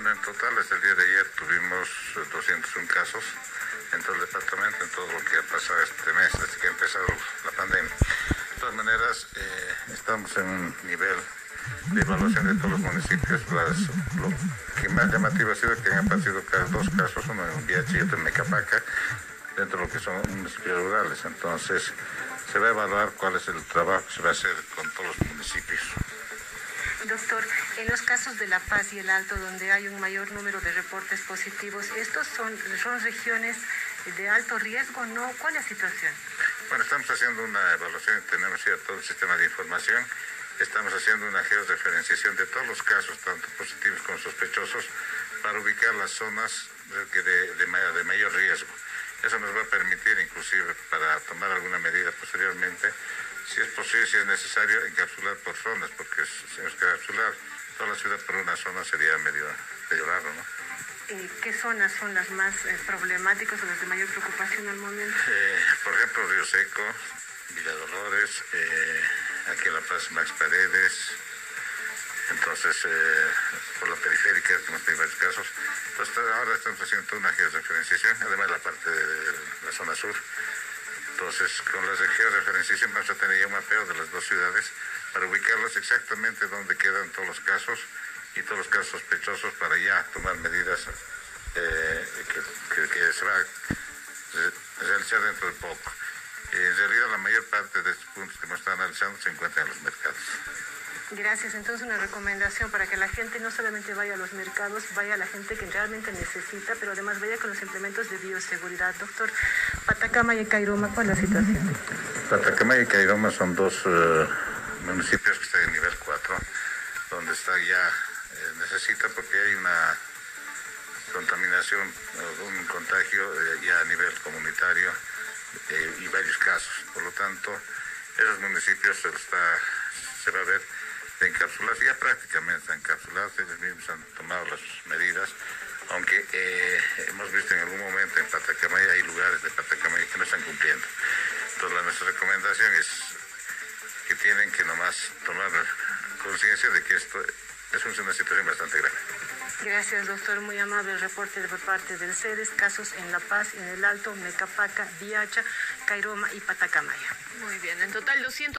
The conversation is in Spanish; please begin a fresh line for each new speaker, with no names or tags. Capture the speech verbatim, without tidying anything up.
En total, desde el día de ayer tuvimos doscientos uno casos en todo el departamento, en todo lo que ha pasado este mes, desde que ha empezado la pandemia. De todas maneras, eh, estamos en un nivel de evaluación de todos los municipios. Las, lo que más llamativo ha sido que han aparecido dos casos, uno en Viacha y otro en Mecapaca, dentro de lo que son municipios rurales. Entonces, se va a evaluar cuál es el trabajo que se va a hacer con todos los municipios.
Doctor, en los casos de La Paz y el Alto, donde hay un mayor número de reportes positivos, ¿estos son, son regiones de alto riesgo? ¿No? ¿Cuál es la situación?
Bueno, estamos haciendo una evaluación, tenemos ya todo el sistema de información, estamos haciendo una georreferenciación de todos los casos, tanto positivos como sospechosos, para ubicar las zonas de, de, de, de mayor riesgo. Eso nos va a permitir, inclusive, para tomar alguna medida posteriormente, si es posible, si es necesario, encapsular por zonas, porque si encapsular toda la ciudad por una zona sería medio, medio raro, ¿no?
Eh, ¿Qué zonas son las más eh, problemáticas o las de mayor preocupación al momento?
Eh, por ejemplo, Río Seco, Villa Dolores, eh, aquí en La Paz, Max Paredes, entonces, eh, por la periférica, tenemos varios casos. Entonces, ahora estamos haciendo una georreferenciación, además la parte de la zona sur. Entonces, con la georreferenciación vamos a tener ya un mapeo de las dos ciudades para ubicarlas exactamente donde quedan todos los casos y todos los casos sospechosos para ya tomar medidas eh, que, que, que se va a realizar dentro de poco. En realidad, la mayor parte de estos puntos que hemos estado analizando se encuentran en los mercados.
Gracias. Entonces, una recomendación para que la gente no solamente vaya a los mercados, vaya a la gente que realmente necesita, pero además vaya con los implementos de bioseguridad. Doctor, Patacama y Cairoma, ¿cuál es la situación?
Patacama y Cairoma son dos uh, municipios que están en nivel cuatro, donde está ya, eh, necesita porque hay una contaminación, uh, un contagio eh, ya a nivel comunitario eh, y varios casos. Por lo tanto, esos municipios se, está, se va a ver de encapsular, ya prácticamente están encapsulados, ellos mismos han tomado las medidas, aunque eh, hemos visto en algún momento en Patacamaya, hay lugares de Patacamaya que no están cumpliendo. Entonces, la, nuestra recomendación es que tienen que nomás tomar conciencia de que esto es una situación bastante grave.
Gracias, doctor. Muy amable el reporte por parte del CEDES. Casos en La Paz, en el Alto, Mecapaca, Viacha, Cairoma y Patacamaya.
Muy bien, en total doscientos